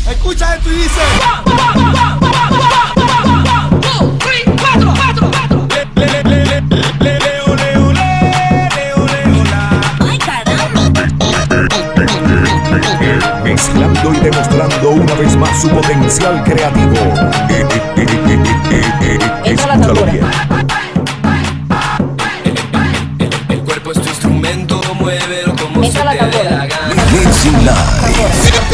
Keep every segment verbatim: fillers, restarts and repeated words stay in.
Escucha esto y dice. Mezclando y demostrando una vez más su potencial creativo. Escúchalo bien. El cuerpo es tu instrumento, muévelo como se te dé la gana. Mixing Live.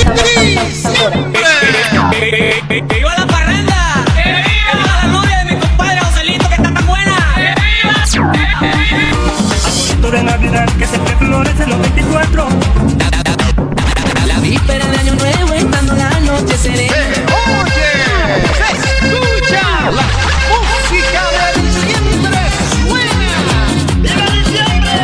¡Que viva la parranda! ¡Que viva la novia de mi compadre Joselito, que está tan buena! ¡Que viva! Arbolito de Navidad que siempre florece en los veinticuatro. La víspera de Año Nuevo, estando la noche serena. Oye, se escucha la música de diciembre suena. ¡Viva diciembre!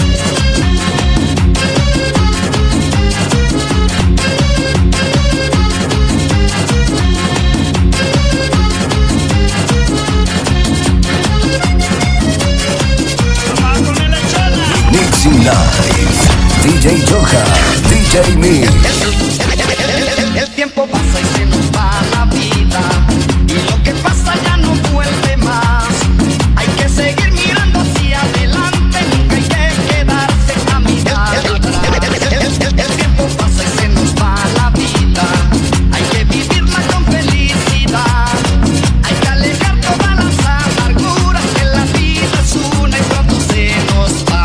Mixing Live. D J Joja, D J Mix. El tiempo pasa y se nos va la vida, y lo que pasa ya no vuelve más. Hay que seguir mirando hacia adelante, nunca hay que quedarse a mirar atrás. El tiempo pasa y se nos va la vida, hay que vivirla con felicidad. Hay que alejar todas las amarguras, que la vida es una y pronto se nos va.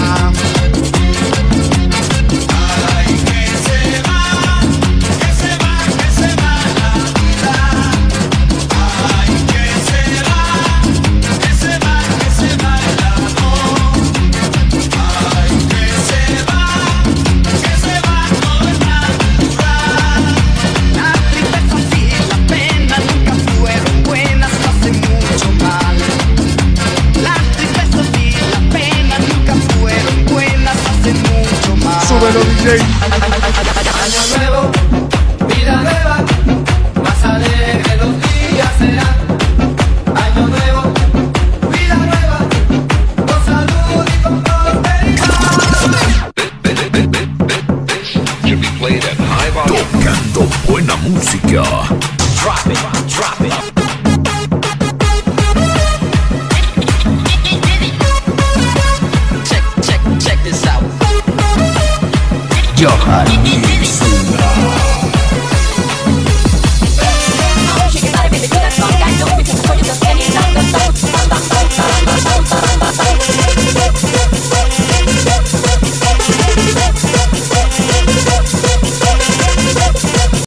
Súbelo, D J. Año nuevo, vida nueva, más alegre los días serán. Año nuevo, vida nueva, con salud y con prosperidad. Tocando buena música.